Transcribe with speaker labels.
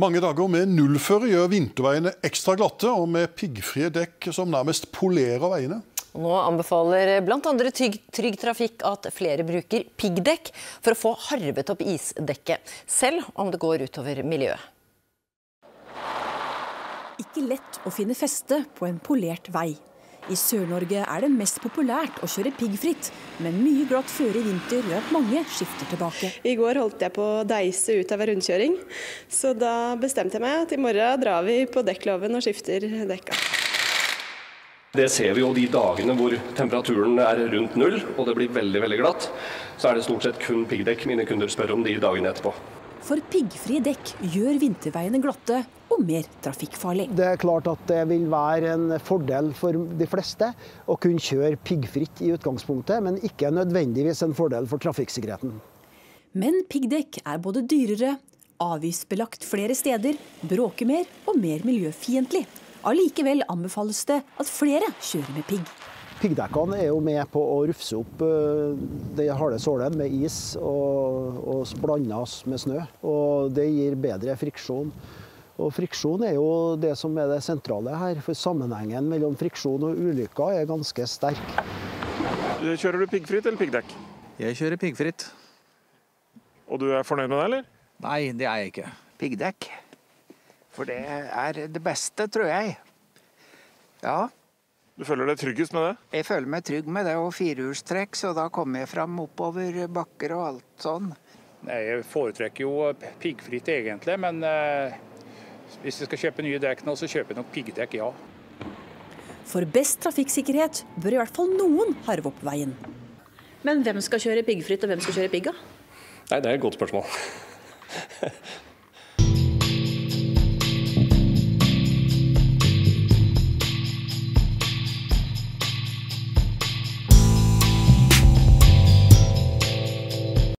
Speaker 1: Mange dager med nullføre gjør vinterveiene ekstra glatte, og med piggfrie dekk som nærmest polerer veiene.
Speaker 2: Nå anbefaler blant andre Trygg Trafikk at flere bruker piggdekk for å få harvet opp isdekket, selv om det går utover miljøet.
Speaker 3: Ikke lett å finne feste på en polert vei. I Sør-Norge er det mest populært å kjøre piggfritt, men mye glatt føre i vinter gjør at mange skifter tilbake.
Speaker 4: I går holdt jeg på å deise ut av en rundkjøring, så da bestemte jeg meg at i morgen drar vi på dekkloven og skifter dekka.
Speaker 5: Det ser vi jo de dagene hvor temperaturen er rundt null, og det blir veldig, veldig glatt. Så er det stort sett kun piggdekk mine kunder spør om de dagene etterpå.
Speaker 3: For piggfrie dekk gjør vinterveiene glatte og mer trafikkfarlig.
Speaker 6: Det er klart at det vil være en fordel for de fleste å kunne kjøre piggfritt i utgangspunktet, men ikke nødvendigvis en fordel for trafikksikkerheten.
Speaker 3: Men piggdekk er både dyrere, avgiftsbelagt flere steder, bråker mer og mer miljøfiendtlig. Allikevel anbefales det at flere kjører med pigg.
Speaker 6: Piggdekkene er jo med på å rufse opp de harde sålene med is og blandes med snø. Og det gir bedre friksjon. Og friksjon er jo det som er det sentrale her, for sammenhengen mellom friksjon og ulykker er ganske sterk.
Speaker 7: Kjører du piggfritt eller piggdekk?
Speaker 8: Jeg kjører piggfritt.
Speaker 7: Og du er fornøyd med det, eller?
Speaker 8: Nei, det er jeg ikke.
Speaker 9: Piggdekk. For det er det beste, tror jeg. Ja.
Speaker 7: Du føler deg tryggest med det?
Speaker 9: Jeg føler meg trygg med det, og firehjulstrekk, så da kommer jeg fram oppover bakker og alt sånn.
Speaker 10: Nei, jeg foretrekker jo piggfritt egentlig, men hvis jeg skal kjøpe nye dekk nå, så kjøper jeg nok piggdekk, ja.
Speaker 3: For best trafikksikkerhet bør i hvert fall noen harve opp veien. Men hvem skal kjøre piggfritt, og hvem skal kjøre pigga?
Speaker 5: Nei, det er et godt spørsmål.